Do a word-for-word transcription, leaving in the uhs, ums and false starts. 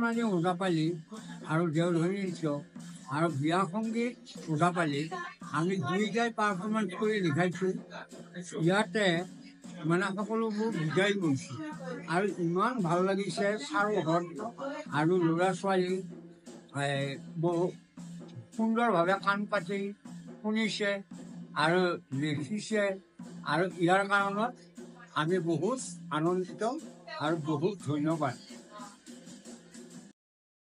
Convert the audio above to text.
সন্মানী ওজাপালি আৰু দেওধনী নৃত্য আৰু বিয়া সংগীত ওজাপালি আমি দুইটাই পাৰফৰ্মেঞ্চ কৰি দেখাইছোঁ। ইয়াতে মানে সকলোবোৰ বুজাই গৈছোঁ আৰু ইমান ভাল লাগিছে চাৰুহঁত আৰু ল'ৰা ছোৱালী বহু সুন্দৰভাৱে কাণ পাতি শুনিছে আৰু দেখিছে আৰু ইয়াৰ কাৰণত আমি বহুত আনন্দিত আৰু বহুত ধন্যবাদ।